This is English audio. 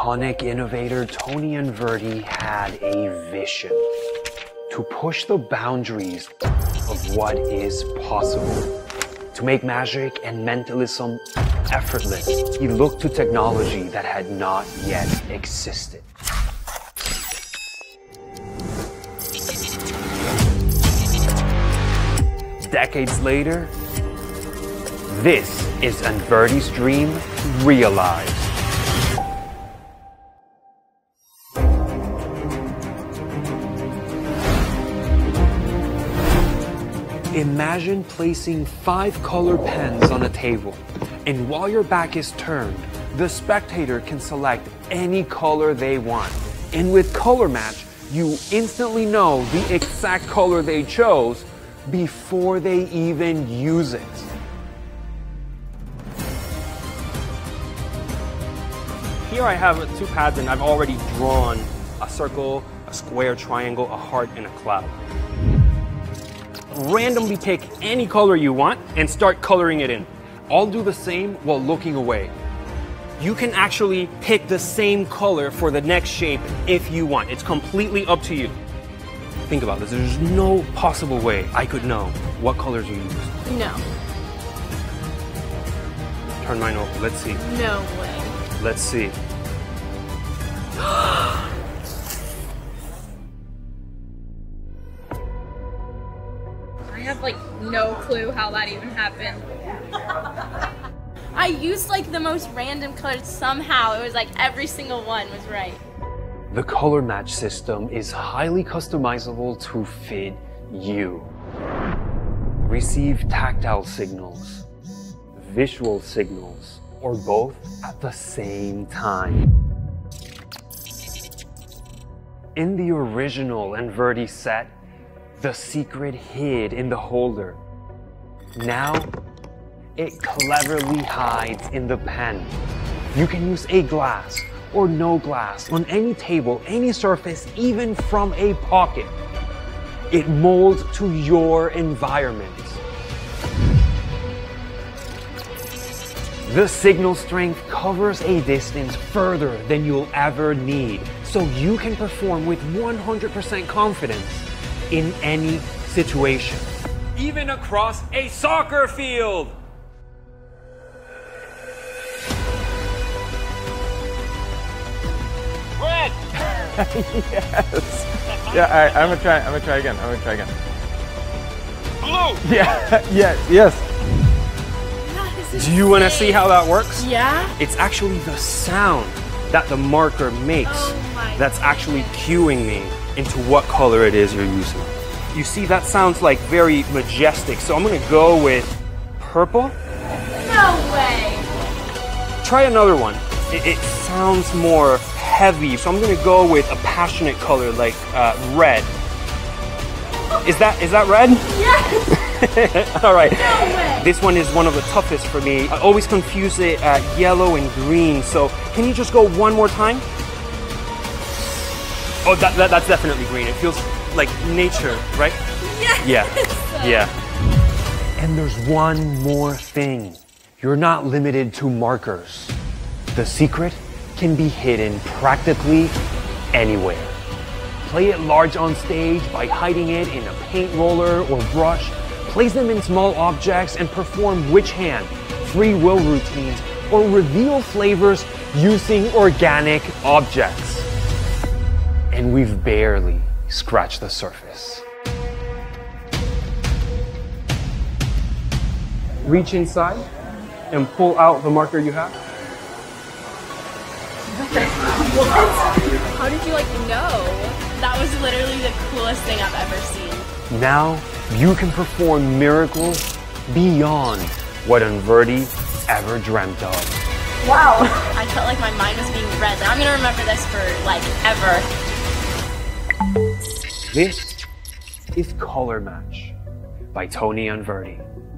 iconic innovator Tony Anverdi had a vision to push the boundaries of what is possible, to make magic and mentalism effortless. He looked to technology that had not yet existed. Decades later, this is Anverdi's dream realized. Imagine placing 5 color pens on a table, and while your back is turned, the spectator can select any color they want. And with Color Match, you instantly know the exact color they chose before they even use it. Here I have 2 pads and I've already drawn a circle, a square, triangle, a heart, and a cloud. Randomly pick any color you want and start coloring it in. I'll do the same while looking away. You can actually pick the same color for the next shape if you want. It's completely up to you. Think about this. There's no possible way I could know what colors you used. No. Turn mine over. Let's see. No way. Let's see. I have like no clue how that even happened. I used like the most random colors somehow. It was like every single one was right. The Color Match system is highly customizable to fit you. Receive tactile signals, visual signals, or both at the same time. In the original Anverdi set, the secret hid in the holder. Now, it cleverly hides in the pen. You can use a glass or no glass on any table, any surface, even from a pocket. It molds to your environment. The signal strength covers a distance further than you'll ever need, so you can perform with 100% confidence in any situation. Even across a soccer field! Red! Yes! Yeah, I'm gonna try again. Blue! Yeah, yes. Do you want to see how that works? Yeah? It's actually the sound that the marker makes that's actually cueing me into what color it is you're using. You see, that sounds like very majestic, so I'm gonna go with purple. No way! Try another one. It sounds more heavy, so I'm gonna go with a passionate color like red. Is that red? Yes! All right. No way! This one is one of the toughest for me. I always confuse it yellow and green, so can you just go one more time? Oh, that's definitely green. It feels like nature, right? Yes. Yeah. And there's one more thing. You're not limited to markers. The secret can be hidden practically anywhere. Play it large on stage by hiding it in a paint roller or brush. Place them in small objects and perform witch hand, free will routines, or reveal flavors using organic objects. And we've barely scratched the surface. Reach inside and pull out the marker you have. What? How did you know? That was literally the coolest thing I've ever seen. Now you can perform miracles beyond what Anverdi ever dreamt of. Wow. I felt like my mind was being read. I'm gonna remember this for like ever. This is Color Match by Tony Anverdi.